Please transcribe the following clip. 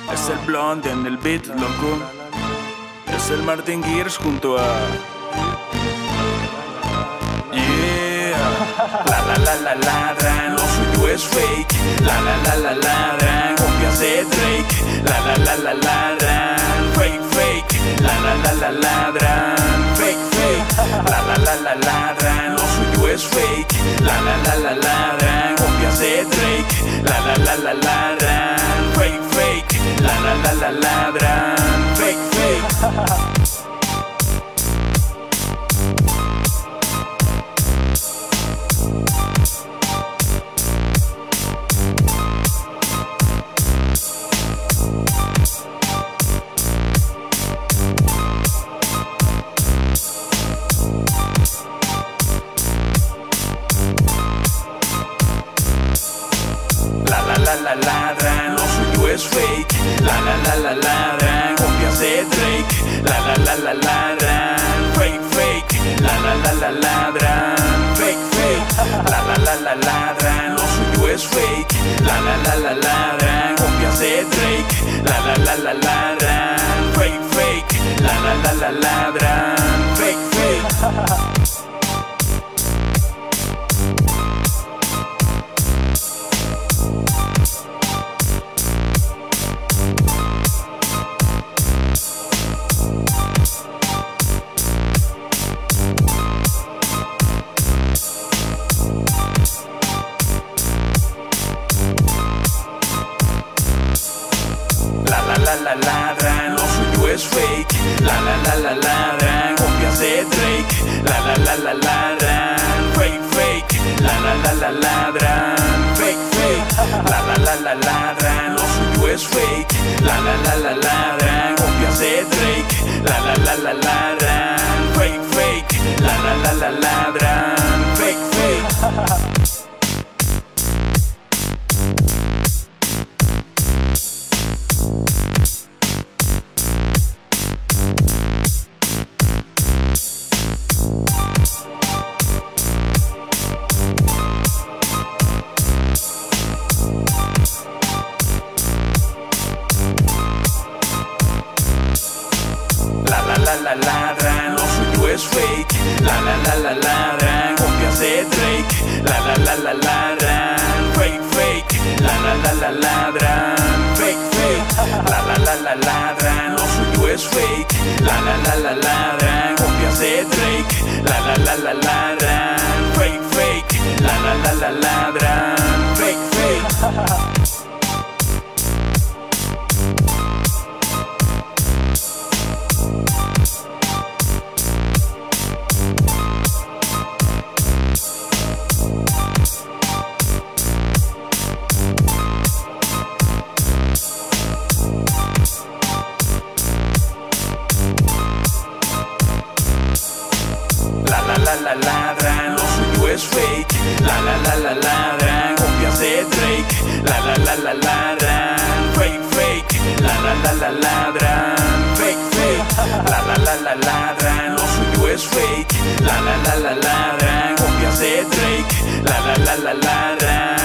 Es el blonde en el beat, loco. Es el Martin Gears junto a... Yeah. La ladran, lo suyo es fake. La ladran, copias de Drake. La ladran, fake fake. La ladran, fake fake. La ladran, lo suyo es fake. La ladran, copias de Drake. La ladran, fake fake. La ladran, fake fake. La ladran, lo suyo es fake. La ladran, copias de Drake. La ladran, fake fake. La ladran, fake fake. La ladran, lo suyo es fake. La ladran, copias de Drake. La ladran, fake fake. La ladran, fake fake. La ladran, lo suyo es fake. La ladran, copias de Drake. La ladran, fake fake. La ladran, fake fake. La ladran, lo suyo es fake. La ladran, copias de Drake. La ladran, fake fake. La ladran, fake fake. La ladran, lo suyo es fake. La ladran, copias de Drake. La ladran, fake fake. La ladran, fake fake. La ladran, lo suyo es fake. La ladran, copias de Drake. La ladran, fake fake. La ladran, fake fake. La ladran, lo suyo es fake. La ladran, copias de Drake. La ladran, fake fake. La ladran, fake fake. La ladran, lo suyo es fake. La ladran, copias de Drake. La ladran.